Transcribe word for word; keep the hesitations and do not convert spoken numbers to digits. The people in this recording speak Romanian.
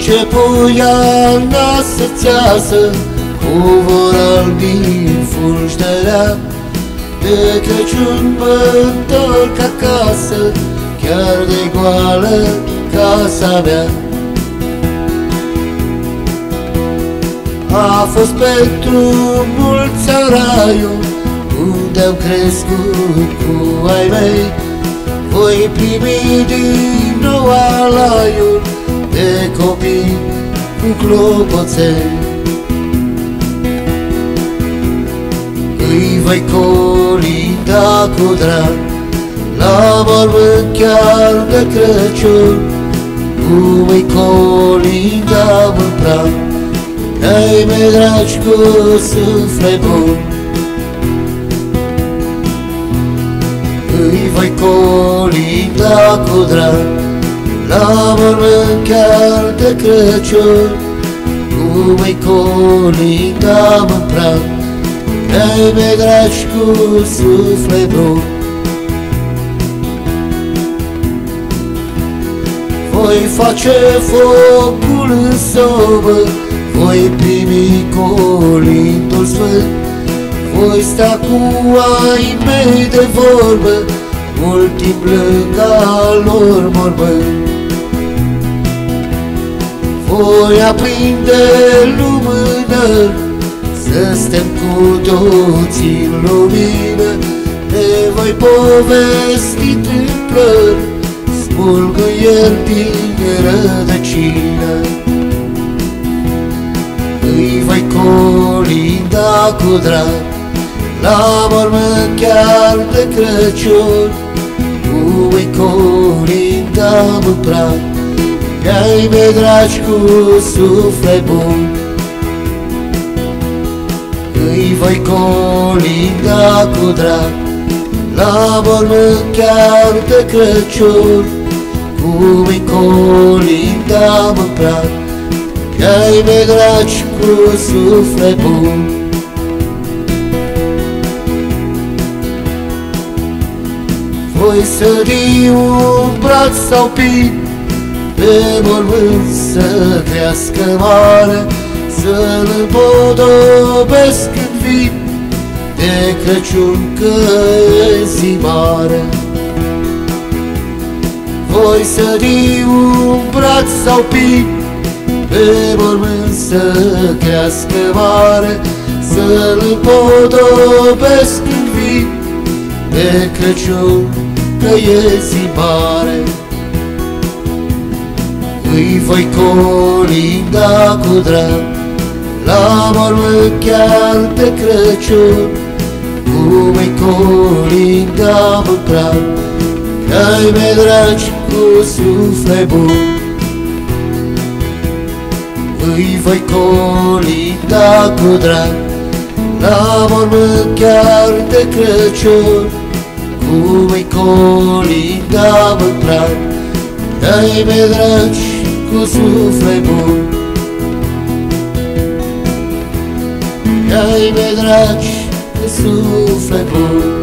început iarna să-ți iasă, cu vor albi fulgi de rea. De Crăciun mă întorc acasă, chiar de goală casa mea. A fost pentru mulți raiul, unde-am crescut cu ai mei. Voi primi din nou alaiul de copii cu clopoței. Îi voi colinda cu drag la mormânt chiar de Crăciun, cum îi colindam în prag ai mei dragi cu suflet bun. Îi voi colinda cu drag la mormânt chiar de Crăciun, cum îi colindam în prag ai mei dragi cu suflet bun. Voi face focul în sobă, voi primi colindul sfânt, voi sta cu ai mei de vorbă, mult timp lângă lor mormânt. Voi aprinde lumânări, să stăm cu toții în lumină. Ne voi povesti întâmplări, smulgâieri din rădăcină. Îi voi colinda cu drag la mormânt chiar de Crăciun, cum îi colindam în prag ai mei dragi cu suflet bun. Îi voi colinda cu drag la mormânt chiar de Crăciun, cum îi colindam în prag ai mei dragi cu suflet bun. Voi sări un braț sau pin pe mormânt să crească mare, să-l împodobesc în vin de Crăciun, că e zi mare. Voi sări un braț sau pin pe mormânt să crească mare, să-l împodobesc în vin de Crăciun, că e zi mare. Îi voi colinda cu drag la mormânt chiar de Crăciun, cum îi colindam în prag ai mei dragi cu suflet bun. Îi voi colinda cu drag la mormânt chiar de Crăciun, cum îi colindam în prag ai mei dragi cu suflet bun. Ai mei dragi cu suflet bun.